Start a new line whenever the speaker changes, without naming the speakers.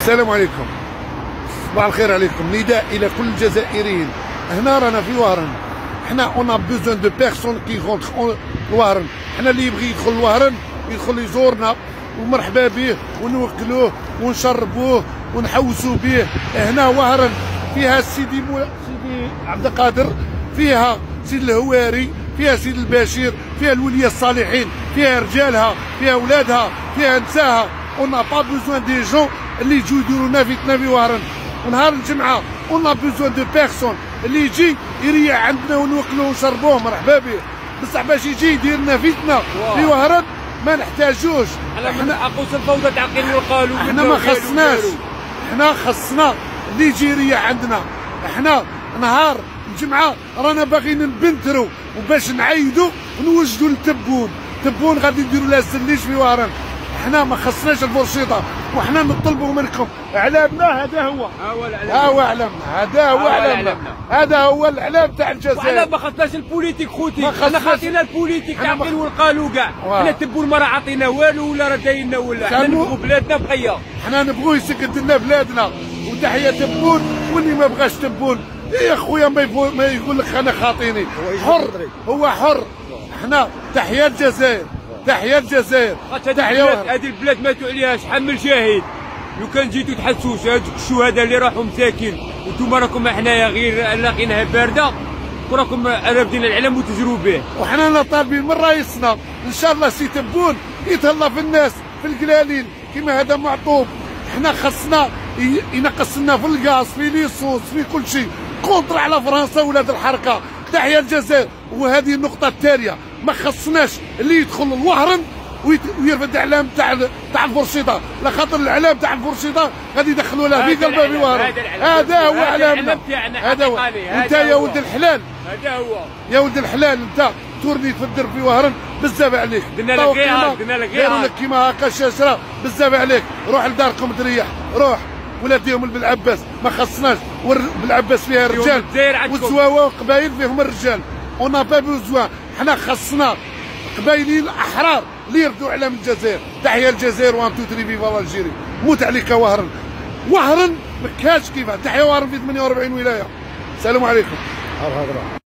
السلام عليكم، صباح الخير عليكم. نداء الى كل الجزائريين. هنا رانا في وهران، حنا اون بوزون دو بيرسون كي غونتر لوهران. حنا اللي يبغي يدخل لوهران يدخل يزورنا ومرحبا به ونوكلوه ونشربوه ونحوسوا به. هنا وهران فيها سيدي عبد القادر، فيها سيد الهواري، فيها سيد البشير، فيها الولية الصالحين، فيها رجالها، فيها اولادها، فيها نساها. اون با بوزوان دي جون اللي يجوا يديروا فتنه في وهران. ونهار الجمعه اون بوزوان دو بيرسون اللي يجي يريح عندنا ونوكلوه ونشربوه مرحبا به. بصح باش يجي يدير لنا فتنه في وهران ما نحتاجوش.
حنا عقوس الفوضى تعقيل والقالوا
احنا ما خصناش، احنا خصنا اللي يجي يريح عندنا. احنا نهار الجمعه رانا باغيين نبنترو وباش نعيدوا ونوجدوا للتبون. تبون غادي نديروا لها السليش في وهران. احنا ما خصناش البورشيطه، وحنا نطلبوا منكم اعلامنا. هذا هو اعلامنا، هذا هو اعلامنا، هذا هو الاعلام تاع الجزائر.
وحنا ما خصناش البوليتيك خوتي، حنا خاطينا البوليتيك تعقيل والقالوا كاع. حنا تبوا المراه عطينا والو ولا راه دايرنا ولا. حنا نبغوا بلادنا بقيه،
حنا نبغوا يسكت لنا بلادنا. وتحيه تبون، واللي ما بغاش تبون يا خويا ما يقول لك انا خاطيني، حر هو حر. احنا تحيه الجزائر، تحيه الجزائر،
تحيه. هذه البلاد ماتوا عليها شحال من شهيد. لو كان جيتوا تحسوش هذوك الشهداء اللي راحوا مساكين وانتم راكم حنايا غير لاقينها بارده وراكم رافدين العلم وتجروا به.
وحنا طالبين من رئيسنا ان شاء الله سي تبون يتهلا في الناس في القلالين كيما هذا معطوب. حنا خصنا ينقص لنا في الغاز في ليسونس في كل شيء. كونتر على فرنسا ولاد الحركه. تحيه الجزائر. وهذه النقطه التاليه، ما خصناش اللي يدخل لوهران ويرفد الاعلام تاع البورشيطه، لخاطر الاعلام تاع البورشيطه غادي يدخلوا لها في قلبها في وهران. هذا هو اعلامنا، هذا هو. وانت يا ولد الحلال،
هذا هو
يا ولد الحلال، انت تورني تفدر في وهران بزاف عليك.
قلنا لك غير
داروا لك كيما هكا الشاشره بزاف عليك. روح لداركم تريح، روح. ولاديهم بالعباس ما خصناش. بالعباس فيها الرجال والزواوا قبايل فيهم الرجال. اون با بوزوان. حنا خصنا قبايليين احرار اللي يردوا اعلام الجزائر. تحيه الجزائر، وان تو تري فيفا الجيري. موت عليك وهران. وهران ما كاش كيفها. تحيه وهران في 48 ولايه. السلام عليكم.